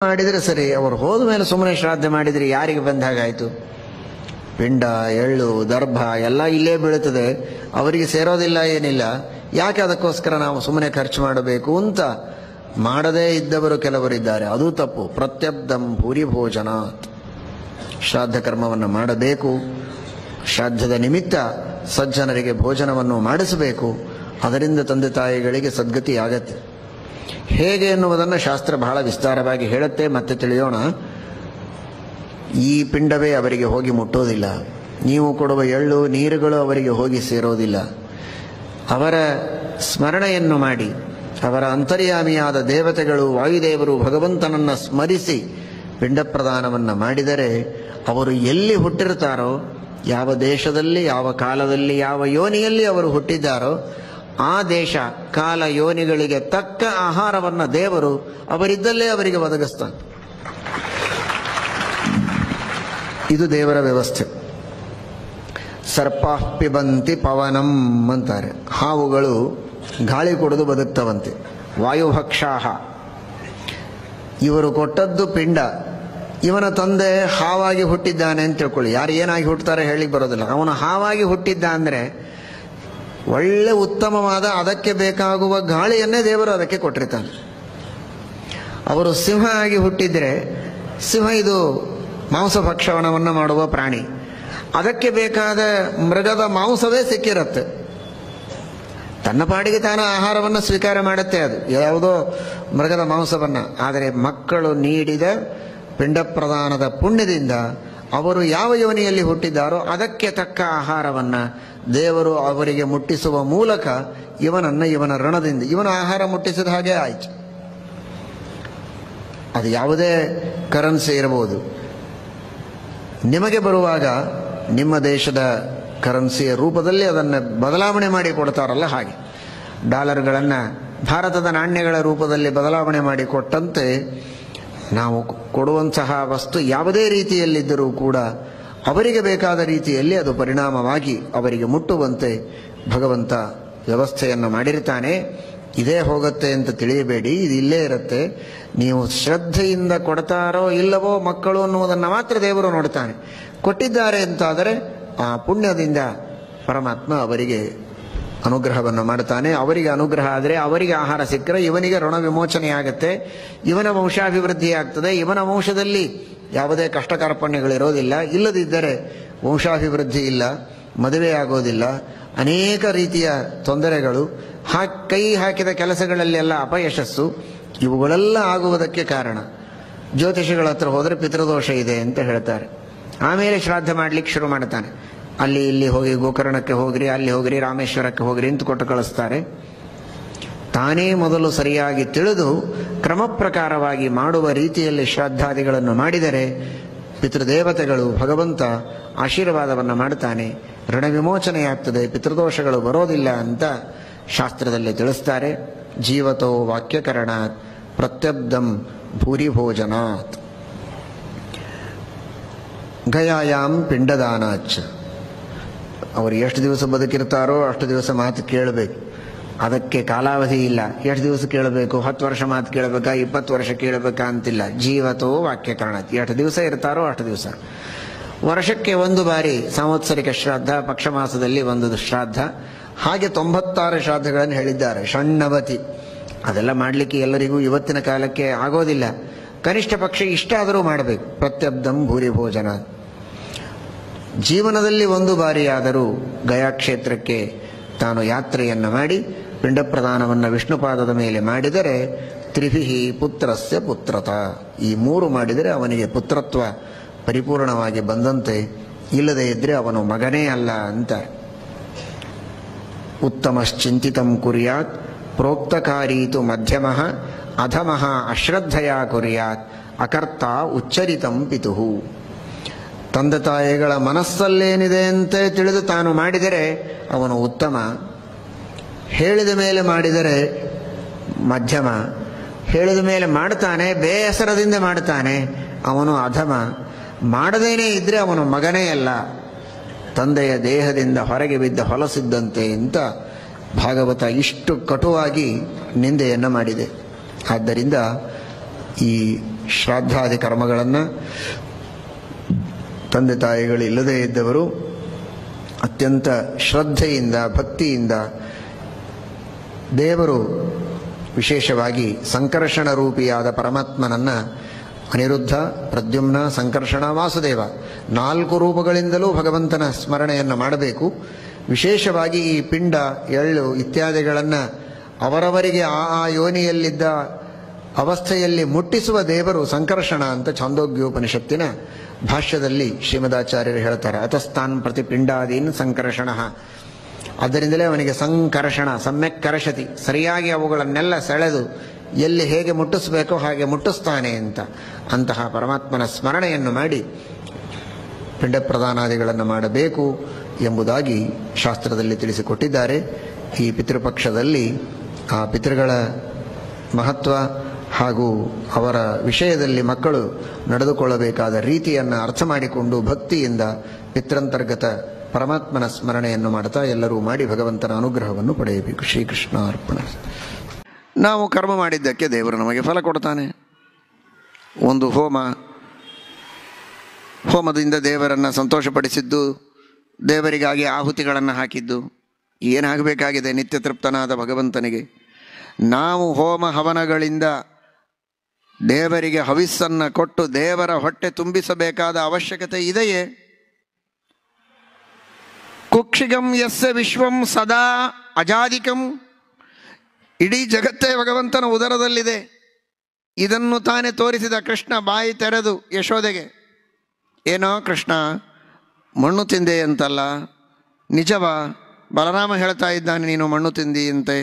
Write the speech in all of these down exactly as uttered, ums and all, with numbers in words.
ಮಾಡಿದರೆ ಸರಿ, ಅವರು ಹೋದ ಮೇಲೆ ಸುಮ್ಮನೆ ಶ್ರಾದ್ದ ಮಾಡಿದರೆ ಯಾರಿಗೆ ಬಂದ ಹಾಗಾಯಿತು? ಪಿಂಡ, ಎಳ್ಳು, ದರ್ಭ ಎಲ್ಲ ಇಲ್ಲೇ ಬೀಳುತ್ತದೆ, ಅವರಿಗೆ ಸೇರೋದಿಲ್ಲ, ಏನಿಲ್ಲ. ಯಾಕೆ ಅದಕ್ಕೋಸ್ಕರ ನಾವು ಸುಮ್ಮನೆ ಖರ್ಚು ಮಾಡಬೇಕು ಅಂತ ಮಾಡದೇ ಇದ್ದವರು ಕೆಲವರಿದ್ದಾರೆ. ಅದು ತಪ್ಪು. ಪ್ರತ್ಯಬ್ಧಂ ಭೂರಿ ಭೋಜನಾತ್. ಶ್ರಾದ್ದ ಕರ್ಮವನ್ನು ಮಾಡಬೇಕು. ಶ್ರಾದ್ದದ ನಿಮಿತ್ತ ಸಜ್ಜನರಿಗೆ ಭೋಜನವನ್ನು ಮಾಡಿಸಬೇಕು. ಅದರಿಂದ ತಂದೆ ತಾಯಿಗಳಿಗೆ ಸದ್ಗತಿ ಆಗತ್ತೆ. ಹೇಗೆ ಎನ್ನುವುದನ್ನು ಶಾಸ್ತ್ರ ಬಹಳ ವಿಸ್ತಾರವಾಗಿ ಹೇಳುತ್ತೆ. ಮತ್ತೆ ತಿಳಿಯೋಣ. ಈ ಪಿಂಡವೇ ಅವರಿಗೆ ಹೋಗಿ ಮುಟ್ಟೋದಿಲ್ಲ. ನೀವು ಕೊಡುವ ಎಳ್ಳು ನೀರುಗಳು ಅವರಿಗೆ ಹೋಗಿ ಸೇರೋದಿಲ್ಲ. ಅವರ ಸ್ಮರಣೆಯನ್ನು ಮಾಡಿ, ಅವರ ಅಂತರ್ಯಾಮಿಯಾದ ದೇವತೆಗಳು, ವಾಯುದೇವರು, ಭಗವಂತನನ್ನು ಸ್ಮರಿಸಿ ಪಿಂಡ ಪ್ರದಾನವನ್ನು ಮಾಡಿದರೆ ಅವರು ಎಲ್ಲಿ ಹುಟ್ಟಿರ್ತಾರೋ, ಯಾವ ದೇಶದಲ್ಲಿ, ಯಾವ ಕಾಲದಲ್ಲಿ, ಯಾವ ಯೋನಿಯಲ್ಲಿ ಅವರು ಹುಟ್ಟಿದ್ದಾರೋ ಆ ದೇಶ, ಕಾಲ, ಯೋನಿಗಳಿಗೆ ತಕ್ಕ ಆಹಾರವನ್ನು ದೇವರು ಅವರಿದ್ದಲ್ಲೇ ಅವರಿಗೆ ಒದಗಿಸ್ತಾನೆ. ಇದು ದೇವರ ವ್ಯವಸ್ಥೆ. ಸರ್ಪ ಪಿಬಂತಿ ಪವನಂ ಅಂತಾರೆ. ಹಾವುಗಳು ಗಾಳಿ ಕುಡಿದು ಬದುಕ್ತವಂತೆ. ವಾಯುಭಕ್ಷಾಹ. ಇವರು ಕೊಟ್ಟದ್ದು ಪಿಂಡ. ಇವನ ತಂದೆ ಹಾವಾಗಿ ಹುಟ್ಟಿದ್ದಾನೆ ಅಂತ ತಿಳ್ಕೊಳ್ಳಿ. ಯಾರು ಏನಾಗಿ ಹುಟ್ಟುತ್ತಾರೆ ಹೇಳಿಕ್ಕೆ ಬರೋದಿಲ್ಲ. ಅವನು ಹಾವಾಗಿ ಹುಟ್ಟಿದ್ದ ಅಂದರೆ ಒಳ್ಳೆ ಉತ್ತಮವಾದ ಅದಕ್ಕೆ ಬೇಕಾಗುವ ಗಾಳಿಯನ್ನೇ ದೇವರು ಅದಕ್ಕೆ ಕೊಟ್ಟಿರ್ತಾನೆ. ಅವರು ಸಿಂಹ ಆಗಿ ಹುಟ್ಟಿದರೆ, ಸಿಂಹ ಇದು ಮಾಂಸಭಕ್ಷಣವನ್ನು ಮಾಡುವ ಪ್ರಾಣಿ, ಅದಕ್ಕೆ ಬೇಕಾದ ಮೃಗದ ಮಾಂಸವೇ ಸಿಕ್ಕಿರುತ್ತೆ. ತನ್ನ ಪಾಡಿಗೆ ತಾನು ಆಹಾರವನ್ನು ಸ್ವೀಕಾರ ಮಾಡುತ್ತೆ, ಅದು ಯಾವುದೋ ಮೃಗದ ಮಾಂಸವನ್ನು. ಆದರೆ ಮಕ್ಕಳು ನೀಡಿದ ಪಿಂಡ ಪ್ರದಾನದ ಪುಣ್ಯದಿಂದ ಅವರು ಯಾವ ಯೋನಿಯಲ್ಲಿ ಹುಟ್ಟಿದ್ದಾರೋ ಅದಕ್ಕೆ ತಕ್ಕ ಆಹಾರವನ್ನು ದೇವರು ಅವರಿಗೆ ಮುಟ್ಟಿಸುವ ಮೂಲಕ ಇವನನ್ನು ಇವನ ಋಣದಿಂದ ಇವನ ಆಹಾರ ಮುಟ್ಟಿಸಿದ ಹಾಗೆ ಆಯಿತು. ಅದು ಯಾವುದೇ ಕರೆನ್ಸಿ ಇರಬಹುದು. ನಿಮಗೆ ಬರುವಾಗ ನಿಮ್ಮ ದೇಶದ ಕರೆನ್ಸಿಯ ರೂಪದಲ್ಲಿ ಅದನ್ನು ಬದಲಾವಣೆ ಮಾಡಿ ಕೊಡ್ತಾರಲ್ಲ, ಹಾಗೆ ಡಾಲರ್ಗಳನ್ನು ಭಾರತದ ನಾಣ್ಯಗಳ ರೂಪದಲ್ಲಿ ಬದಲಾವಣೆ ಮಾಡಿ ಕೊಟ್ಟಂತೆ ನಾವು ಕೊಡುವಂತಹ ವಸ್ತು ಯಾವುದೇ ರೀತಿಯಲ್ಲಿದ್ದರೂ ಕೂಡ ಅವರಿಗೆ ಬೇಕಾದ ರೀತಿಯಲ್ಲಿ ಅದು ಪರಿಣಾಮವಾಗಿ ಅವರಿಗೆ ಮುಟ್ಟುವಂತೆ ಭಗವಂತ ವ್ಯವಸ್ಥೆಯನ್ನು ಮಾಡಿರ್ತಾನೆ. ಇದೇ ಹೋಗುತ್ತೆ ಅಂತ ತಿಳಿಯಬೇಡಿ, ಇದು ಇಲ್ಲೇ ಇರುತ್ತೆ. ನೀವು ಶ್ರದ್ಧೆಯಿಂದ ಕೊಡ್ತಾರೋ ಇಲ್ಲವೋ ಮಕ್ಕಳು ಅನ್ನುವುದನ್ನು ಮಾತ್ರ ದೇವರು ನೋಡ್ತಾನೆ. ಕೊಟ್ಟಿದ್ದಾರೆ ಅಂತಾದರೆ ಆ ಪುಣ್ಯದಿಂದ ಪರಮಾತ್ಮ ಅವರಿಗೆ ಅನುಗ್ರಹವನ್ನು ಮಾಡ್ತಾನೆ. ಅವರಿಗೆ ಅನುಗ್ರಹ ಆದರೆ, ಅವರಿಗೆ ಆಹಾರ ಸಿಕ್ಕರೆ ಇವನಿಗೆ ಋಣ ವಿಮೋಚನೆ ಆಗುತ್ತೆ, ಇವನ ವಂಶಾಭಿವೃದ್ಧಿ ಆಗ್ತದೆ. ಇವನ ವಂಶದಲ್ಲಿ ಯಾವುದೇ ಕಷ್ಟ ಕಾರ್ಪಣ್ಯಗಳಿರೋದಿಲ್ಲ. ಇಲ್ಲದಿದ್ದರೆ ವಂಶಾಭಿವೃದ್ಧಿ ಇಲ್ಲ, ಮದುವೆ ಆಗೋದಿಲ್ಲ, ಅನೇಕ ರೀತಿಯ ತೊಂದರೆಗಳು, ಹಾ ಕೈ ಹಾಕಿದ ಕೆಲಸಗಳಲ್ಲೆಲ್ಲ ಅಪಯಶಸ್ಸು, ಇವುಗಳೆಲ್ಲ ಆಗುವುದಕ್ಕೆ ಕಾರಣ. ಜ್ಯೋತಿಷಿಗಳ ಹತ್ರ ಹೋದರೆ ಪಿತೃದೋಷ ಇದೆ ಅಂತ ಹೇಳ್ತಾರೆ. ಆಮೇಲೆ ಶ್ರಾದ್ದ ಮಾಡಲಿಕ್ಕೆ ಶುರು ಮಾಡ್ತಾನೆ. ಅಲ್ಲಿ ಇಲ್ಲಿ ಹೋಗಿ ಗೋಕರ್ಣಕ್ಕೆ ಹೋಗ್ರಿ, ಅಲ್ಲಿ ಹೋಗ್ರಿ, ರಾಮೇಶ್ವರಕ್ಕೆ ಹೋಗ್ರಿ ಅಂತ ಕೊಟ್ಟು ಕಳಿಸ್ತಾರೆ. ತಾನೇ ಮೊದಲು ಸರಿಯಾಗಿ ತಿಳಿದು ಕ್ರಮ ಪ್ರಕಾರವಾಗಿ ಮಾಡುವ ರೀತಿಯಲ್ಲಿ ಶ್ರಾದ್ದಾದಿಗಳನ್ನು ಮಾಡಿದರೆ ಪಿತೃದೇವತೆಗಳು, ಭಗವಂತ ಆಶೀರ್ವಾದವನ್ನು ಮಾಡ್ತಾನೆ, ಋಣ ವಿಮೋಚನೆಯಾಗ್ತದೆ, ಪಿತೃದೋಷಗಳು ಬರೋದಿಲ್ಲ ಅಂತ ಶಾಸ್ತ್ರದಲ್ಲಿ ತಿಳಿಸ್ತಾರೆ. ಜೀವತೋ ವಾಕ್ಯಕರಣಾತ್ ಪ್ರತ್ಯಬ್ಧಂ ಭೂರಿ ಭೋಜನಾತ್. ಗಯಾಯಾಮ್ ಪಿಂಡದಾನಾಚ್. ಅವರು ಎಷ್ಟು ದಿವಸ ಬದುಕಿರ್ತಾರೋ ಅಷ್ಟು ದಿವಸ ಮಾತು ಕೇಳಬೇಕು. ಅದಕ್ಕೆ ಕಾಲಾವಧಿ ಇಲ್ಲ. ಎಷ್ಟು ದಿವಸ ಕೇಳಬೇಕು? ಹತ್ತು ವರ್ಷ ಮಾತು ಕೇಳಬೇಕಾ, ಇಪ್ಪತ್ತು ವರ್ಷ ಕೇಳಬೇಕಾ ಅಂತಿಲ್ಲ. ಜೀವತೋ ವಾಕ್ಯಕರಣ. ಎಷ್ಟು ದಿವಸ ಇರ್ತಾರೋ ಅಷ್ಟು ದಿವಸ. ವರ್ಷಕ್ಕೆ ಒಂದು ಬಾರಿ ಸಂವತ್ಸರಿಕ ಶ್ರಾದ್ದ, ಪಕ್ಷ ಮಾಸದಲ್ಲಿ ಒಂದು ಶ್ರಾದ್ದ, ಹಾಗೆ ತೊಂಬತ್ತಾರು ಶ್ರಾದ್ದಗಳನ್ನು ಹೇಳಿದ್ದಾರೆ. ಷಣ್ಣವತಿ. ಅದೆಲ್ಲ ಮಾಡಲಿಕ್ಕೆ ಎಲ್ಲರಿಗೂ ಇವತ್ತಿನ ಕಾಲಕ್ಕೆ ಆಗೋದಿಲ್ಲ. ಕನಿಷ್ಠ ಪಕ್ಷ ಇಷ್ಟಾದರೂ ಮಾಡಬೇಕು. ಪ್ರತ್ಯಬ್ಧಂ ಭೂರಿ ಭೋಜನ. ಜೀವನದಲ್ಲಿ ಒಂದು ಬಾರಿಯಾದರೂ ಗಯಾ ಕ್ಷೇತ್ರಕ್ಕೆ ತಾನು ಯಾತ್ರೆಯನ್ನು ಮಾಡಿ ಪಿಂಡ ಪ್ರದಾನವನ್ನು ವಿಷ್ಣುಪಾದದ ಮೇಲೆ ಮಾಡಿದರೆ ತ್ರಿಭಿಹಿ ಪುತ್ರಸ್ಯ ಪುತ್ರತ. ಈ ಮೂರು ಮಾಡಿದರೆ ಅವನಿಗೆ ಪುತ್ರತ್ವ ಪರಿಪೂರ್ಣವಾಗಿ ಬಂದಂತೆ. ಇಲ್ಲದೇ ಇದ್ದರೆ ಅವನು ಮಗನೇ ಅಲ್ಲ ಅಂತ. ಉತ್ತಮಶ್ಚಿಂತಿತಂ ಕುರ್ಯಾತ್ ಪ್ರೋಕ್ತಕಾರೀತು ಮಧ್ಯಮಃ ಅಧಮಃ ಅಶ್ರದ್ಧೆಯ ಕುರ್ಯಾತ್ ಅಕರ್ತ ಉಚ್ಚರಿತಂ ಪಿತುಹು. ತಂದೆ ತಾಯಿಗಳ ಮನಸ್ಸಲ್ಲೇನಿದೆ ಅಂತ ತಿಳಿದು ತಾನು ಮಾಡಿದರೆ ಅವನು ಉತ್ತಮ, ಹೇಳಿದ ಮೇಲೆ ಮಾಡಿದರೆ ಮಧ್ಯಮ, ಹೇಳಿದ ಮೇಲೆ ಮಾಡ್ತಾನೆ ಬೇಸರದಿಂದ ಮಾಡ್ತಾನೆ ಅವನು ಅಧಮ, ಮಾಡದೇನೇ ಇದ್ದರೆ ಅವನು ಮಗನೇ ಅಲ್ಲ, ತಂದೆಯ ದೇಹದಿಂದ ಹೊರಗೆ ಬಿದ್ದ ಹೊಲಸಿದ್ದಂತೆ ಅಂತ ಭಾಗವತ ಇಷ್ಟು ಕಟುವಾಗಿ ನಿಂದೆಯನ್ನು ಮಾಡಿದೆ. ಆದ್ದರಿಂದ ಈ ಶ್ರಾದ್ದಾದಿ ಕರ್ಮಗಳನ್ನು ತಂದೆ ತಾಯಿಗಳು ಇಲ್ಲದೇ ಇದ್ದವರು ಅತ್ಯಂತ ಶ್ರದ್ಧೆಯಿಂದ ಭಕ್ತಿಯಿಂದ ದೇವರು ವಿಶೇಷವಾಗಿ ಸಂಕರ್ಷಣ ರೂಪಿಯಾದ ಪರಮಾತ್ಮನನ್ನು ಅನಿರುದ್ಧ, ಪ್ರದ್ಯುಮ್ನ, ಸಂಕರ್ಷಣ, ವಾಸುದೇವ ನಾಲ್ಕು ರೂಪಗಳಿಂದಲೂ ಭಗವಂತನ ಸ್ಮರಣೆಯನ್ನು ಮಾಡಬೇಕು. ವಿಶೇಷವಾಗಿ ಈ ಪಿಂಡ, ಎಳ್ಳು ಇತ್ಯಾದಿಗಳನ್ನು ಅವರವರಿಗೆ ಆ ಆ ಯೋನಿಯಲ್ಲಿದ್ದ ಅವಸ್ಥೆಯಲ್ಲಿ ಮುಟ್ಟಿಸುವ ದೇವರು ಸಂಕರ್ಷಣ ಅಂತ ಛಾಂದೋಗ್ಯೋಪನಿಷತ್ತಿನ ಭಾಷ್ಯದಲ್ಲಿ ಶ್ರೀಮದಾಚಾರ್ಯರು ಹೇಳ್ತಾರೆ. ಅತಸ್ತಾನ್ ಪ್ರತಿ ಪಿಂಡಾದೀನ್ ಸಂಕರ್ಷಣ. ಆದ್ದರಿಂದಲೇ ಅವನಿಗೆ ಸಂಕರ್ಷಣ, ಸಮ್ಯಕ್ ಕರಶತಿ, ಸರಿಯಾಗಿ ಅವುಗಳನ್ನೆಲ್ಲ ಸೆಳೆದು ಎಲ್ಲಿ ಹೇಗೆ ಮುಟ್ಟಿಸಬೇಕೋ ಹಾಗೆ ಮುಟ್ಟಿಸ್ತಾನೆ ಅಂತ. ಅಂತಹ ಪರಮಾತ್ಮನ ಸ್ಮರಣೆಯನ್ನು ಮಾಡಿ ಪಿಂಡ ಪ್ರದಾನಾದಿಗಳನ್ನು ಮಾಡಬೇಕು ಎಂಬುದಾಗಿ ಶಾಸ್ತ್ರದಲ್ಲಿ ತಿಳಿಸಿಕೊಟ್ಟಿದ್ದಾರೆ. ಈ ಪಿತೃಪಕ್ಷದಲ್ಲಿ ಆ ಪಿತೃಗಳ ಮಹತ್ವ ಹಾಗೂ ಅವರ ವಿಷಯದಲ್ಲಿ ಮಕ್ಕಳು ನಡೆದುಕೊಳ್ಳಬೇಕಾದ ರೀತಿಯನ್ನು ಅರ್ಥ ಮಾಡಿಕೊಂಡು ಭಕ್ತಿಯಿಂದ ಪಿತೃಂತರ್ಗತ ಪರಮಾತ್ಮನ ಸ್ಮರಣೆಯನ್ನು ಮಾಡ್ತಾ ಎಲ್ಲರೂ ಮಾಡಿ ಭಗವಂತನ ಅನುಗ್ರಹವನ್ನು ಪಡೆಯಬೇಕು. ಶ್ರೀಕೃಷ್ಣ ಅರ್ಪಣ. ನಾವು ಕರ್ಮ ಮಾಡಿದ್ದಕ್ಕೆ ದೇವರು ನಮಗೆ ಫಲ ಕೊಡ್ತಾನೆ. ಒಂದು ಹೋಮ, ಹೋಮದಿಂದ ದೇವರನ್ನು ಸಂತೋಷಪಡಿಸಿದ್ದು, ದೇವರಿಗಾಗಿ ಆಹುತಿಗಳನ್ನು ಹಾಕಿದ್ದು, ಏನಾಗಬೇಕಾಗಿದೆ ನಿತ್ಯ ತೃಪ್ತನಾದ ಭಗವಂತನಿಗೆ. ನಾವು ಹೋಮ ಹವನಗಳಿಂದ ದೇವರಿಗೆ ಹವಿಸ್ಸನ್ನು ಕೊಟ್ಟು ದೇವರ ಹೊಟ್ಟೆ ತುಂಬಿಸಬೇಕಾದ ಅವಶ್ಯಕತೆ ಇದೆಯೇ? ಕುಕ್ಷಿಗಂ ಯಸ್ಯ ವಿಶ್ವಂ ಸದಾ ಅಜಾದಿಕಂ. ಇಡೀ ಜಗತ್ತೇ ಭಗವಂತನ ಉದರದಲ್ಲಿದೆ. ಇದನ್ನು ತಾನೇ ತೋರಿಸಿದ ಕೃಷ್ಣ ಬಾಯಿ ತೆರೆದು ಯಶೋದೆಗೆ. ಏನೋ ಕೃಷ್ಣ ಮಣ್ಣು ತಿಂದೆ ಅಂತಲ್ಲ, ನಿಜವಾ? ಬಲರಾಮ ಹೇಳ್ತಾ ಇದ್ದಾನೆ ನೀನು ಮಣ್ಣು ತಿಂದಿ ಅಂತೆ.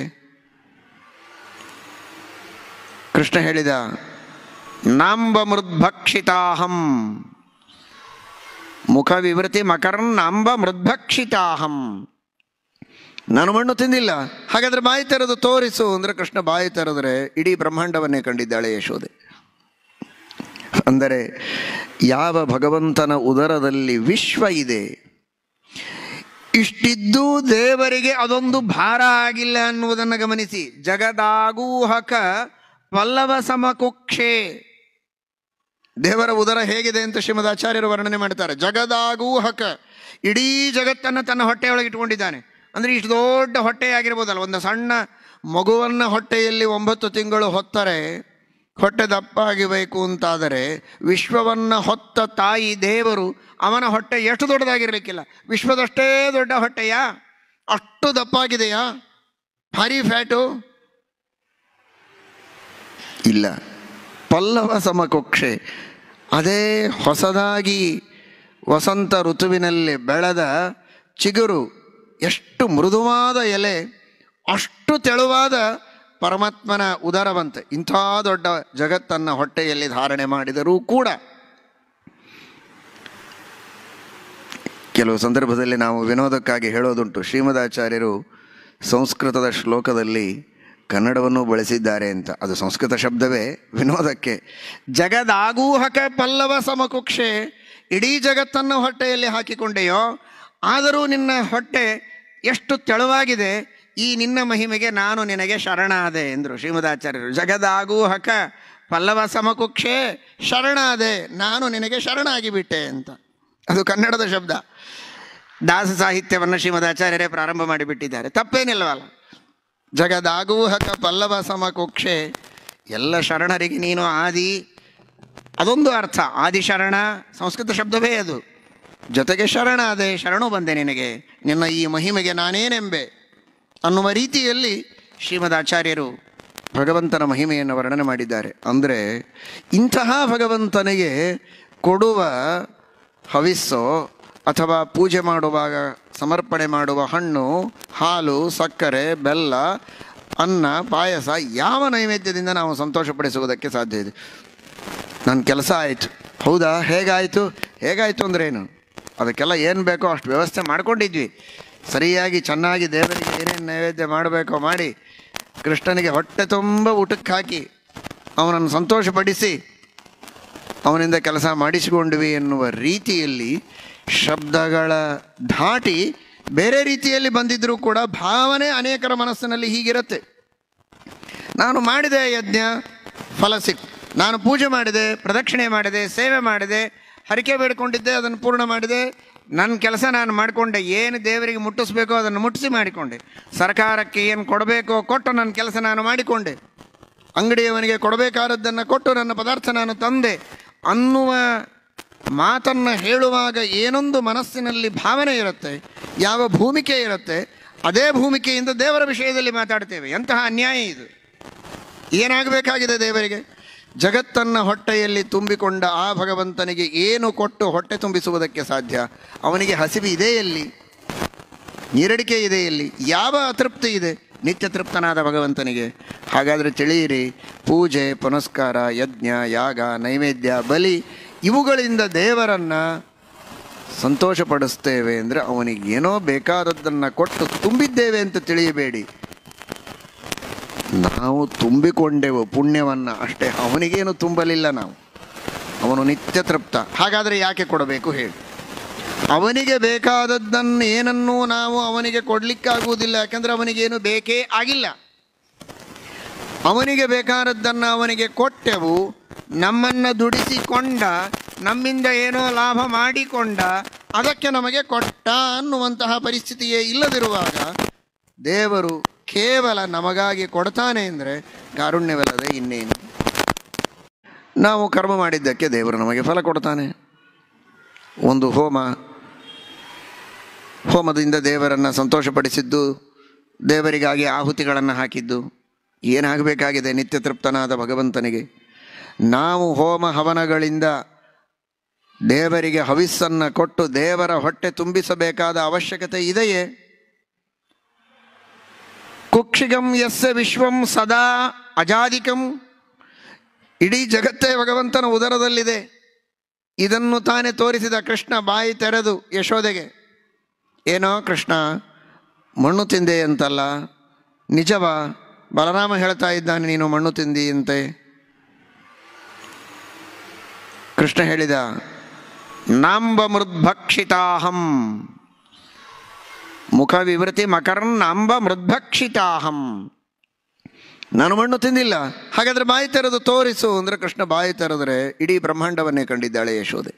ಕೃಷ್ಣ ಹೇಳಿದ, ನಾಂಬ ಮೃದ್ಭಕ್ಷಿತಾಹಂ. ಮುಖ ವಿವೃತಿ ಮಕರ್ನಾಂಬ ಮೃದ್ಭಕ್ಷಿತಾಹಂ. ನಾನು ಮಣ್ಣು ತಿಂದಿಲ್ಲ, ಹಾಗಾದ್ರೆ ಬಾಯಿ ತೆರೆದು ತೋರಿಸು ಅಂದರೆ ಕೃಷ್ಣ ಬಾಯಿ ತೆರೆದರೆ ಇಡೀ ಬ್ರಹ್ಮಾಂಡವನ್ನೇ ಕಂಡಿದ್ದಾಳೆ ಯಶೋದೆ. ಅಂದರೆ ಯಾವ ಭಗವಂತನ ಉದರದಲ್ಲಿ ವಿಶ್ವ ಇದೆ, ಇಷ್ಟಿದ್ದೂ ದೇವರಿಗೆ ಅದೊಂದು ಭಾರ ಆಗಿಲ್ಲ ಅನ್ನುವುದನ್ನು ಗಮನಿಸಿ. ಜಗದಾಗೂಹಕ ಪಲ್ಲವ ಸಮಕುಕ್ಷೆ. ದೇವರ ಉದರ ಹೇಗಿದೆ ಅಂತ ಶ್ರೀಮದಾಚಾರ್ಯರು ವರ್ಣನೆ ಮಾಡ್ತಾರೆ. ಜಗದಾಗೂಹಕ, ಇಡೀ ಜಗತ್ತನ್ನು ತನ್ನ ಹೊಟ್ಟೆಯೊಳಗೆ ಇಟ್ಕೊಂಡಿದ್ದಾನೆ. ಅಂದರೆ ಇಷ್ಟು ದೊಡ್ಡ ಹೊಟ್ಟೆಯಾಗಿರ್ಬೋದಲ್ಲ. ಒಂದು ಸಣ್ಣ ಮಗುವನ್ನು ಹೊಟ್ಟೆಯಲ್ಲಿ ಒಂಬತ್ತು ತಿಂಗಳು ಹೊತ್ತರೆ ಹೊಟ್ಟೆ ದಪ್ಪಾಗಿಬೇಕು ಅಂತಾದರೆ ವಿಶ್ವವನ್ನು ಹೊತ್ತ ತಾಯಿ ದೇವರು, ಅವನ ಹೊಟ್ಟೆ ಎಷ್ಟು ದೊಡ್ಡದಾಗಿರಲಿಕ್ಕಿಲ್ಲ. ವಿಶ್ವದಷ್ಟೇ ದೊಡ್ಡ ಹೊಟ್ಟೆಯಾ? ಅಷ್ಟು ದಪ್ಪಾಗಿದೆಯಾ? ಭಾರಿ ಫ್ಯಾಟು ಇಲ್ಲ. ಪಲ್ಲವ ಸಮಕುಕ್ಷೆ, ಅದೇ ಹೊಸದಾಗಿ ವಸಂತ ಋತುವಿನಲ್ಲಿ ಬೆಳೆದ ಚಿಗುರು, ಎಷ್ಟು ಮೃದುವಾದ ಎಲೆ, ಅಷ್ಟು ತೆಳುವಾದ ಪರಮಾತ್ಮನ ಉದರವಂತೆ. ಇಂಥ ದೊಡ್ಡ ಜಗತ್ತನ್ನು ಹೊಟ್ಟೆಯಲ್ಲಿ ಧಾರಣೆ ಮಾಡಿದರೂ ಕೂಡ ಕೆಲವು ಸಂದರ್ಭದಲ್ಲಿ ನಾವು ವಿನೋದಕ್ಕಾಗಿ ಹೇಳೋದುಂಟು, ಶ್ರೀಮದಾಚಾರ್ಯರು ಸಂಸ್ಕೃತದ ಶ್ಲೋಕದಲ್ಲಿ ಕನ್ನಡವನ್ನು ಬಳಸಿದ್ದಾರೆ ಅಂತ. ಅದು ಸಂಸ್ಕೃತ ಶಬ್ದವೇ ವಿನೋದಕ್ಕೆ. ಜಗದಾಗೂಹಕ ಪಲ್ಲವ ಸಮಕುಕ್ಷೆ. ಇಡೀ ಜಗತ್ತನ್ನು ಹೊಟ್ಟೆಯಲ್ಲಿ ಹಾಕಿಕೊಂಡೆಯೋ, ಆದರೂ ನಿನ್ನ ಹೊಟ್ಟೆ ಎಷ್ಟು ತೆಳುವಾಗಿದೆ, ಈ ನಿನ್ನ ಮಹಿಮೆಗೆ ನಾನು ನಿನಗೆ ಶರಣಾದೆ ಎಂದರು ಶ್ರೀಮದಾಚಾರ್ಯರು. ಜಗದಾಗೂಹಕ ಪಲ್ಲವ ಸಮಕುಕ್ಷೆ ಶರಣಾದೆ, ನಾನು ನಿನಗೆ ಶರಣಾಗಿಬಿಟ್ಟೆ ಅಂತ. ಅದು ಕನ್ನಡದ ಶಬ್ದ. ದಾಸ ಸಾಹಿತ್ಯವನ್ನು ಶ್ರೀಮದಾಚಾರ್ಯರೇ ಪ್ರಾರಂಭ ಮಾಡಿಬಿಟ್ಟಿದ್ದಾರೆ, ತಪ್ಪೇನಿಲ್ಲವಲ್ಲ. ಜಗದಾಗೂಹಕ ಪಲ್ಲವ ಸಮಕುಕ್ಷೆ, ಎಲ್ಲ ಶರಣರಿಗೆ ನೀನು ಆದಿ, ಅದೊಂದು ಅರ್ಥ. ಆದಿಶರಣ ಸಂಸ್ಕೃತ ಶಬ್ದವೇ ಅದು. ಜೊತೆಗೆ ಶರಣಾದೆ, ಶರಣು ಬಂದೆ ನಿನಗೆ, ನಿನ್ನ ಈ ಮಹಿಮೆಗೆ ನಾನೇನೆಂಬೆ ಅನ್ನುವ ರೀತಿಯಲ್ಲಿ ಶ್ರೀಮದಾಚಾರ್ಯರು ಭಗವಂತನ ಮಹಿಮೆಯನ್ನು ವರ್ಣನೆ ಮಾಡಿದ್ದಾರೆ. ಅಂದರೆ ಇಂತಹ ಭಗವಂತನಿಗೆ ಕೊಡುವ ಹವಿಸ್ಸೋ ಅಥವಾ ಪೂಜೆ ಮಾಡುವಾಗ ಸಮರ್ಪಣೆ ಮಾಡುವ ಹಣ್ಣು, ಹಾಲು, ಸಕ್ಕರೆ, ಬೆಲ್ಲ, ಅನ್ನ, ಪಾಯಸ, ಯಾವ ನೈವೇದ್ಯದಿಂದ ನಾವು ಸಂತೋಷಪಡಿಸುವುದಕ್ಕೆ ಸಾಧ್ಯ ಇದೆ? ನನ್ನ ಕೆಲಸ ಆಯಿತು. ಹೌದಾ? ಹೇಗಾಯಿತು? ಹೇಗಾಯಿತು ಅಂದರೆ ಏನು? ಅದಕ್ಕೆಲ್ಲ ಏನು ಬೇಕೋ ಅಷ್ಟು ವ್ಯವಸ್ಥೆ ಮಾಡ್ಕೊಂಡಿದ್ವಿ. ಸರಿಯಾಗಿ ಚೆನ್ನಾಗಿ ದೇವರಿಗೆ ಏನೇನು ನೈವೇದ್ಯ ಮಾಡಬೇಕೋ ಮಾಡಿ ಕೃಷ್ಣನಿಗೆ ಹೊಟ್ಟೆ ತುಂಬ ಊಟಕ್ಕೆ ಹಾಕಿ ಅವನನ್ನು ಸಂತೋಷಪಡಿಸಿ ಅವನಿಂದ ಕೆಲಸ ಮಾಡಿಸಿಕೊಂಡ್ವಿ ಎನ್ನುವ ರೀತಿಯಲ್ಲಿ ಶಬ್ದಗಳ ಧಾಟಿ ಬೇರೆ ರೀತಿಯಲ್ಲಿ ಬಂದಿದ್ದರೂ ಕೂಡ ಭಾವನೆ ಅನೇಕರ ಮನಸ್ಸಿನಲ್ಲಿ ಹೀಗಿರುತ್ತೆ. ನಾನು ಮಾಡಿದೆ ಯಜ್ಞ, ಫಲ ಸಿಕ್ ನಾನು ಪೂಜೆ ಮಾಡಿದೆ, ಪ್ರದಕ್ಷಿಣೆ ಮಾಡಿದೆ, ಸೇವೆ ಮಾಡಿದೆ, ಹರಕೆ ಬೇಡ್ಕೊಂಡಿದ್ದೆ, ಅದನ್ನು ಪೂರ್ಣ ಮಾಡಿದೆ, ನನ್ನ ಕೆಲಸ ನಾನು ಮಾಡಿಕೊಂಡೆ, ಏನು ದೇವರಿಗೆ ಮುಟ್ಟಿಸ್ಬೇಕೋ ಅದನ್ನು ಮುಟ್ಟಿಸಿ ಮಾಡಿಕೊಂಡೆ, ಸರ್ಕಾರಕ್ಕೆ ಏನು ಕೊಡಬೇಕೋ ಕೊಟ್ಟು ನನ್ನ ಕೆಲಸ ನಾನು ಮಾಡಿಕೊಂಡೆ, ಅಂಗಡಿಯವನಿಗೆ ಕೊಡಬೇಕಾದದ್ದನ್ನು ಕೊಟ್ಟು ನನ್ನ ಪದಾರ್ಥ ನಾನು ತಂದೆ ಅನ್ನುವ ಮಾತನ್ನು ಹೇಳುವಾಗ ಏನೊಂದು ಮನಸ್ಸಿನಲ್ಲಿ ಭಾವನೆ ಇರುತ್ತೆ, ಯಾವ ಭೂಮಿಕೆ ಇರುತ್ತೆ, ಅದೇ ಭೂಮಿಕೆಯಿಂದ ದೇವರ ವಿಷಯದಲ್ಲಿ ಮಾತಾಡ್ತೇವೆ. ಎಂತಹ ಅನ್ಯಾಯ ಇದು! ಏನಾಗಬೇಕಾಗಿದೆ ದೇವರಿಗೆ? ಜಗತ್ತನ್ನು ಹೊಟ್ಟೆಯಲ್ಲಿ ತುಂಬಿಕೊಂಡ ಆ ಭಗವಂತನಿಗೆ ಏನು ಕೊಟ್ಟು ಹೊಟ್ಟೆ ತುಂಬಿಸುವುದಕ್ಕೆ ಸಾಧ್ಯ? ಅವನಿಗೆ ಹಸಿವು ಇದೆ ಎಲ್ಲಿ? ನೀರಡಿಕೆ ಇದೆ ಎಲ್ಲಿ? ಯಾವ ಅತೃಪ್ತಿ ಇದೆ ನಿತ್ಯ ತೃಪ್ತನಾದ ಭಗವಂತನಿಗೆ? ಹಾಗಾದರೆ ತಿಳಿಯಿರಿ, ಪೂಜೆ, ಪುನಸ್ಕಾರ, ಯಜ್ಞ, ಯಾಗ, ನೈವೇದ್ಯ, ಬಲಿ ಇವುಗಳಿಂದ ದೇವರನ್ನು ಸಂತೋಷಪಡಿಸ್ತೇವೆ ಅಂದರೆ ಅವನಿಗೆ ಏನೋ ಬೇಕಾದದ್ದನ್ನು ಕೊಟ್ಟು ತುಂಬಿದ್ದೇವೆ ಅಂತ ತಿಳಿಯಬೇಡಿ. ನಾವು ತುಂಬಿಕೊಂಡೆವು ಪುಣ್ಯವನ್ನು ಅಷ್ಟೇ, ಅವನಿಗೇನು ತುಂಬಲಿಲ್ಲ ನಾವು. ಅವನು ನಿತ್ಯ ತೃಪ್ತ. ಹಾಗಾದರೆ ಯಾಕೆ ಕೊಡಬೇಕು ಹೇಳಿ? ಅವನಿಗೆ ಬೇಕಾದದ್ದನ್ನು ಏನನ್ನೂ ನಾವು ಅವನಿಗೆ ಕೊಡಲಿಕ್ಕಾಗುವುದಿಲ್ಲ, ಯಾಕೆಂದರೆ ಅವನಿಗೇನು ಬೇಕೇ ಆಗಿಲ್ಲ. ಅವನಿಗೆ ಬೇಕಾದದ್ದನ್ನು ಅವನಿಗೆ ಕೊಟ್ಟೆವು, ನಮ್ಮನ್ನು ದುಡಿಸಿಕೊಂಡ, ನಮ್ಮಿಂದ ಏನೋ ಲಾಭ ಮಾಡಿಕೊಂಡ, ಅದಕ್ಕೆ ನಮಗೆ ಕೊಟ್ಟ ಅನ್ನುವಂತಹ ಪರಿಸ್ಥಿತಿಯೇ ಇಲ್ಲದಿರುವಾಗ ದೇವರು ಕೇವಲ ನಮಗಾಗಿ ಕೊಡ್ತಾನೆ ಅಂದರೆ ಕಾರುಣ್ಯವಲ್ಲದೆ ಇನ್ನೇನು? ನಾವು ಕರ್ಮ ಮಾಡಿದ್ದಕ್ಕೆ ದೇವರು ನಮಗೆ ಫಲ ಕೊಡ್ತಾನೆ. ಒಂದು ಹೋಮ, ಹೋಮದಿಂದ ದೇವರನ್ನು ಸಂತೋಷಪಡಿಸಿದ್ದು, ದೇವರಿಗಾಗಿ ಆಹುತಿಗಳನ್ನು ಹಾಕಿದ್ದು, ಏನಾಗಬೇಕಾಗಿದೆ ನಿತ್ಯ ತೃಪ್ತನಾದ ಭಗವಂತನಿಗೆ? ನಾವು ಹೋಮ ಹವನಗಳಿಂದ ದೇವರಿಗೆ ಹವಿಸ್ಸನ್ನು ಕೊಟ್ಟು ದೇವರ ಹೊಟ್ಟೆ ತುಂಬಿಸಬೇಕಾದ ಅವಶ್ಯಕತೆ ಇದೆಯೇ? ಕುಕ್ಷಿಗಂ ಯಸ್ಯ ವಿಶ್ವಂ ಸದಾ ಅಜಾದಿಕಂ. ಇಡೀ ಜಗತ್ತೇ ಭಗವಂತನ ಉದರದಲ್ಲಿದೆ. ಇದನ್ನು ತಾನೇ ತೋರಿಸಿದ ಕೃಷ್ಣ ಬಾಯಿ ತೆರೆದು ಯಶೋದೆಗೆ. ಏನೋ ಕೃಷ್ಣ ಮಣ್ಣು ತಿಂದೆ ಅಂತಲ್ಲ, ನಿಜವಾ? ಬಲರಾಮ ಹೇಳ್ತಾ ಇದ್ದಾನೆ ನೀನು ಮಣ್ಣು ತಿಂದಿ ಅಂತೆ. ಕೃಷ್ಣ ಹೇಳಿದ, ನಾಂಬ ಮೃದ್ಭಕ್ಷಿತಾಹಂ, ಮುಖ ವಿವೃತಿ ಮಕರ್ನಾಂಬ ಮೃದ್ಭಕ್ಷಿತಾಹಂ. ನಾನು ಮಣ್ಣು ತಿಂದಿಲ್ಲ, ಹಾಗಾದರೆ ಬಾಯಿ ತೆರೆದು ತೋರಿಸು ಅಂದರೆ ಕೃಷ್ಣ ಬಾಯಿ ತೆರೆದರೆ ಇಡೀ ಬ್ರಹ್ಮಾಂಡವನ್ನೇ ಕಂಡಿದ್ದಾಳೆ ಯಶೋದೆ.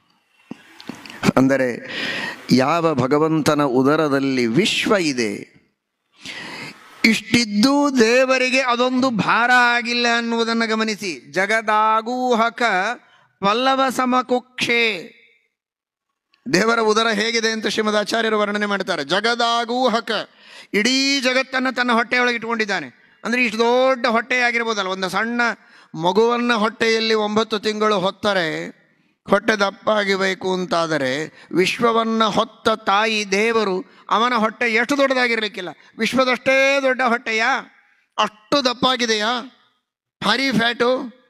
ಅಂದರೆ ಯಾವ ಭಗವಂತನ ಉದರದಲ್ಲಿ ವಿಶ್ವ ಇದೆ, ಇಷ್ಟಿದ್ದೂ ದೇವರಿಗೆ ಅದೊಂದು ಭಾರ ಆಗಿಲ್ಲ ಅನ್ನುವುದನ್ನು ಗಮನಿಸಿ. ಜಗದಾಗೂಹಕ ಪಲ್ಲವ ಸಮಕುಕ್ಷೆ. ದೇವರ ಉದರ ಹೇಗಿದೆ ಅಂತ ಶ್ರೀಮದ್ ಆಚಾರ್ಯರು ವರ್ಣನೆ ಮಾಡ್ತಾರೆ. ಜಗದಾಗೂಹಕ, ಇಡೀ ಜಗತ್ತನ್ನು ತನ್ನ ಹೊಟ್ಟೆಯೊಳಗೆ ಇಟ್ಕೊಂಡಿದ್ದಾನೆ. ಅಂದರೆ ಇಷ್ಟು ದೊಡ್ಡ ಹೊಟ್ಟೆಯಾಗಿರ್ಬೋದಲ್ಲ. ಒಂದು ಸಣ್ಣ ಮಗುವನ್ನು ಹೊಟ್ಟೆಯಲ್ಲಿ ಒಂಬತ್ತು ತಿಂಗಳು ಹೊತ್ತರೆ ಹೊಟ್ಟೆ ದಪ್ಪಾಗಿಬೇಕು ಅಂತಾದರೆ, ವಿಶ್ವವನ್ನು ಹೊತ್ತ ತಾಯಿ ದೇವರು ಅವನ ಹೊಟ್ಟೆ ಎಷ್ಟು ದೊಡ್ಡದಾಗಿರಲಿಕ್ಕಿಲ್ಲ. ವಿಶ್ವದಷ್ಟೇ ದೊಡ್ಡ ಹೊಟ್ಟೆಯಾ? ಅಷ್ಟು ದಪ್ಪಾಗಿದೆಯಾ? ಭಾರಿ ಫ್ಯಾಟು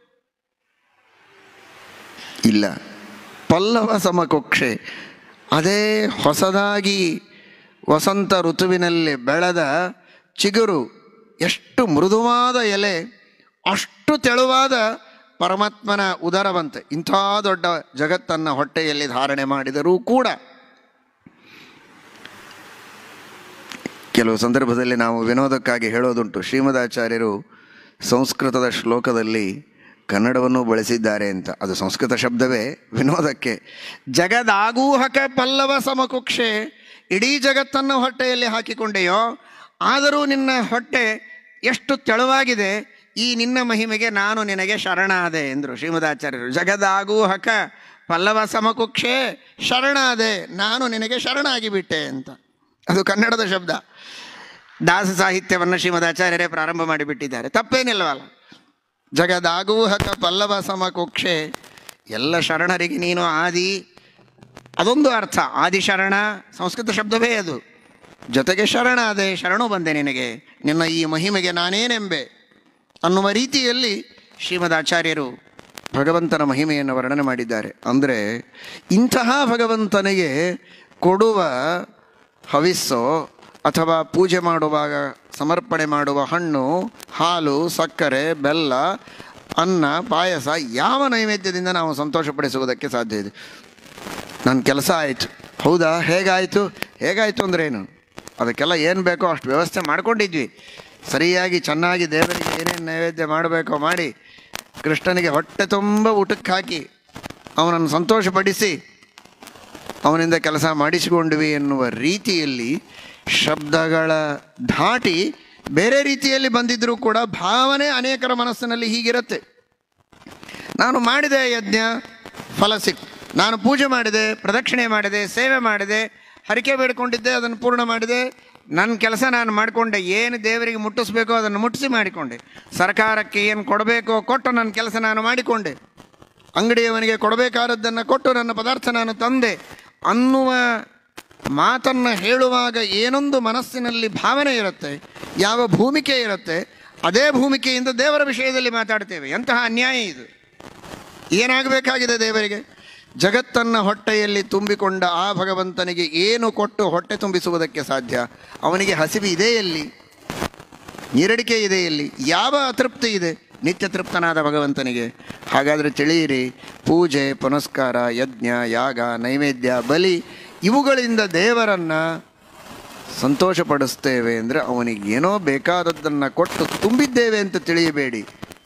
ಇಲ್ಲ. ಪಲ್ಲವ ಸಮಕುಕ್ಷೆ, ಅದೇ ಹೊಸದಾಗಿ ವಸಂತ ಋತುವಿನಲ್ಲಿ ಬೆಳೆದ ಚಿಗುರು, ಎಷ್ಟು ಮೃದುವಾದ ಎಲೆ, ಅಷ್ಟು ತೆಳುವಾದ ಪರಮಾತ್ಮನ ಉದರವಂತೆ. ಇಂಥ ದೊಡ್ಡ ಜಗತ್ತನ್ನು ಹೊಟ್ಟೆಯಲ್ಲಿ ಧಾರಣೆ ಮಾಡಿದರೂ ಕೂಡ ಕೆಲವು ಸಂದರ್ಭದಲ್ಲಿ ನಾವು ವಿನೋದಕ್ಕಾಗಿ ಹೇಳೋದುಂಟು, ಶ್ರೀಮದಾಚಾರ್ಯರು ಸಂಸ್ಕೃತದ ಶ್ಲೋಕದಲ್ಲಿ ಕನ್ನಡವನ್ನು ಬಳಸಿದ್ದಾರೆ ಅಂತ. ಅದು ಸಂಸ್ಕೃತ ಶಬ್ದವೇ ವಿನೋದಕ್ಕೆ. ಜಗದಾಗೂಹಕ ಪಲ್ಲವ ಸಮಕುಕ್ಷೆ, ಇಡೀ ಜಗತ್ತನ್ನು ಹೊಟ್ಟೆಯಲ್ಲಿ ಹಾಕಿಕೊಂಡೆಯೋ, ಆದರೂ ನಿನ್ನ ಹೊಟ್ಟೆ ಎಷ್ಟು ತೆಳುವಾಗಿದೆ, ಈ ನಿನ್ನ ಮಹಿಮೆಗೆ ನಾನು ನಿನಗೆ ಶರಣಾದೆ ಎಂದರು ಶ್ರೀಮದಾಚಾರ್ಯರು. ಜಗದಾಗೂಹಕ ಪಲ್ಲವ ಸಮಕುಕ್ಷೆ ಶರಣಾದೆ, ನಾನು ನಿನಗೆ ಶರಣಾಗಿಬಿಟ್ಟೆ ಅಂತ. ಅದು ಕನ್ನಡದ ಶಬ್ದ. ದಾಸ ಸಾಹಿತ್ಯವನ್ನು ಶ್ರೀಮದಾಚಾರ್ಯರೇ ಪ್ರಾರಂಭ ಮಾಡಿಬಿಟ್ಟಿದ್ದಾರೆ, ತಪ್ಪೇನಿಲ್ಲವಲ್ಲ. ಜಗದಾಗೂಹಕ ಪಲ್ಲವ ಸಮಕುಕ್ಷೆ, ಎಲ್ಲ ಶರಣರಿಗೆ ನೀನು ಆದಿ, ಅದೊಂದು ಅರ್ಥ. ಆದಿಶರಣ ಸಂಸ್ಕೃತ ಶಬ್ದವೇ ಅದು. ಜೊತೆಗೆ ಶರಣಾದೆ, ಶರಣು ಬಂದೆ ನಿನಗೆ, ನಿನ್ನ ಈ ಮಹಿಮೆಗೆ ನಾನೇನೆಂಬೆ ಅನ್ನುವ ರೀತಿಯಲ್ಲಿ ಶ್ರೀಮದಾಚಾರ್ಯರು ಭಗವಂತನ ಮಹಿಮೆಯನ್ನು ವರ್ಣನೆ ಮಾಡಿದ್ದಾರೆ. ಅಂದರೆ ಇಂತಹ ಭಗವಂತನಿಗೆ ಕೊಡುವ ಹವಿಸ್ಸೋ ಅಥವಾ ಪೂಜೆ ಮಾಡುವಾಗ ಸಮರ್ಪಣೆ ಮಾಡುವ ಹಣ್ಣು, ಹಾಲು, ಸಕ್ಕರೆ, ಬೆಲ್ಲ, ಅನ್ನ, ಪಾಯಸ, ಯಾವ ನೈವೇದ್ಯದಿಂದ ನಾವು ಸಂತೋಷಪಡಿಸುವುದಕ್ಕೆ ಸಾಧ್ಯ ಇದೆ? ನನ್ನ ಕೆಲಸ ಆಯಿತು. ಹೌದಾ? ಹೇಗಾಯಿತು? ಹೇಗಾಯಿತು ಅಂದ್ರೇನು? ಅದಕ್ಕೆಲ್ಲ ಏನು ಬೇಕೋ ಅಷ್ಟು ವ್ಯವಸ್ಥೆ ಮಾಡ್ಕೊಂಡಿದ್ವಿ. ಸರಿಯಾಗಿ ಚೆನ್ನಾಗಿ ದೇವರಿಗೆ ಏನೇನು ನೈವೇದ್ಯ ಮಾಡಬೇಕೋ ಮಾಡಿ ಕೃಷ್ಣನಿಗೆ ಹೊಟ್ಟೆ ತುಂಬ ಊಟಕ್ಕೆ ಹಾಕಿ ಅವನನ್ನು ಸಂತೋಷಪಡಿಸಿ ಅವನಿಂದ ಕೆಲಸ ಮಾಡಿಸಿಕೊಂಡ್ವಿ ಎನ್ನುವ ರೀತಿಯಲ್ಲಿ ಶಬ್ದಗಳ ಧಾಟಿ ಬೇರೆ ರೀತಿಯಲ್ಲಿ ಬಂದಿದ್ದರೂ ಕೂಡ ಭಾವನೆ ಅನೇಕರ ಮನಸ್ಸಿನಲ್ಲಿ ಹೀಗಿರುತ್ತೆ. ನಾನು ಮಾಡಿದೆ ಯಜ್ಞ, ಫಲ ಸಿಕ್ತು. ನಾನು ಪೂಜೆ ಮಾಡಿದೆ, ಪ್ರದಕ್ಷಿಣೆ ಮಾಡಿದೆ, ಸೇವೆ ಮಾಡಿದೆ, ಹರಕೆ ಬೇಡ್ಕೊಂಡಿದ್ದೆ, ಅದನ್ನು ಪೂರ್ಣ ಮಾಡಿದೆ. ನನ್ನ ಕೆಲಸ ನಾನು ಮಾಡಿಕೊಂಡೆ. ಏನು ದೇವರಿಗೆ ಮುಟ್ಟಿಸ್ಬೇಕೋ ಅದನ್ನು ಮುಟ್ಟಿಸಿ ಮಾಡಿಕೊಂಡೆ. ಸರ್ಕಾರಕ್ಕೆ ಏನು ಕೊಡಬೇಕೋ ಕೊಟ್ಟು ನನ್ನ ಕೆಲಸ ನಾನು ಮಾಡಿಕೊಂಡೆ. ಅಂಗಡಿಯವನಿಗೆ ಕೊಡಬೇಕಾದದ್ದನ್ನು ಕೊಟ್ಟು ನನ್ನ ಪದಾರ್ಥ ನಾನು ತಂದೆ ಅನ್ನುವ ಮಾತನ್ನು ಹೇಳುವಾಗ ಏನೊಂದು ಮನಸ್ಸಿನಲ್ಲಿ ಭಾವನೆ ಇರುತ್ತೆ, ಯಾವ ಭೂಮಿಕೆ ಇರುತ್ತೆ, ಅದೇ ಭೂಮಿಕೆಯಿಂದ ದೇವರ ವಿಷಯದಲ್ಲಿ ಮಾತಾಡ್ತೇವೆ. ಎಂತಹ ಅನ್ಯಾಯ ಇದು! ಏನಾಗಬೇಕಾಗಿದೆ ದೇವರಿಗೆ? ಜಗತ್ತನ್ನು ಹೊಟ್ಟೆಯಲ್ಲಿ ತುಂಬಿಕೊಂಡ ಆ ಭಗವಂತನಿಗೆ ಏನು ಕೊಟ್ಟು ಹೊಟ್ಟೆ ತುಂಬಿಸುವುದಕ್ಕೆ ಸಾಧ್ಯ? ಅವನಿಗೆ ಹಸಿವು ಇದೆ ಎಲ್ಲಿ? ನೀರಡಿಕೆ ಇದೆ ಎಲ್ಲಿ? ಯಾವ ಅತೃಪ್ತಿ ಇದೆ ನಿತ್ಯ ತೃಪ್ತನಾದ ಭಗವಂತನಿಗೆ? ಹಾಗಾದರೆ ತಿಳಿಯಿರಿ, ಪೂಜೆ, ಪುನಸ್ಕಾರ, ಯಜ್ಞ, ಯಾಗ, ನೈವೇದ್ಯ, ಬಲಿ ಇವುಗಳಿಂದ ದೇವರನ್ನು ಸಂತೋಷಪಡಿಸ್ತೇವೆ ಅಂದರೆ ಅವನಿಗೆ ಏನೋ ಬೇಕಾದದ್ದನ್ನು ಕೊಟ್ಟು ತುಂಬಿದ್ದೇವೆ ಅಂತ ತಿಳಿಯಬೇಡಿ.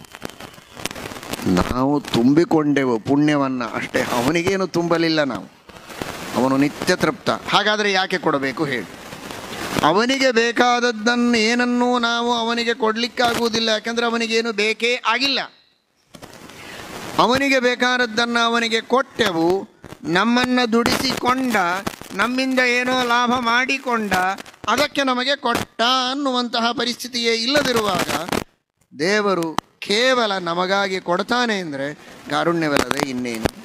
ನಾವು ತುಂಬಿಕೊಂಡೆವು ಪುಣ್ಯವನ್ನು ಅಷ್ಟೇ, ಅವನಿಗೇನು ತುಂಬಲಿಲ್ಲ ನಾವು. ಅವನು ನಿತ್ಯ ತೃಪ್ತ. ಹಾಗಾದರೆ ಯಾಕೆ ಕೊಡಬೇಕು ಹೇಳಿ? ಅವನಿಗೆ ಬೇಕಾದದ್ದನ್ನು ಏನನ್ನೂ ನಾವು ಅವನಿಗೆ ಕೊಡಲಿಕ್ಕಾಗುವುದಿಲ್ಲ. ಯಾಕೆಂದರೆ ಅವನಿಗೇನು ಬೇಕೇ ಆಗಿಲ್ಲ. ಅವನಿಗೆ ಬೇಕಾದದ್ದನ್ನು ಅವನಿಗೆ ಕೊಟ್ಟೆವು. ನಮ್ಮನ್ನು ದುಡಿಸಿಕೊಂಡ, ನಮ್ಮಿಂದ ಏನೋ ಲಾಭ ಮಾಡಿಕೊಂಡ, ಅದಕ್ಕೆ ನಮಗೆ ಕೊಟ್ಟ ಅನ್ನುವಂತಹ ಪರಿಸ್ಥಿತಿಯೇ ಇಲ್ಲದಿರುವಾಗ ದೇವರು ಕೇವಲ ನಮಗಾಗಿ ಕೊಡ್ತಾನೆ ಅಂದರೆ ಕಾರುಣ್ಯವಲ್ಲದೆ ಇನ್ನೇನು?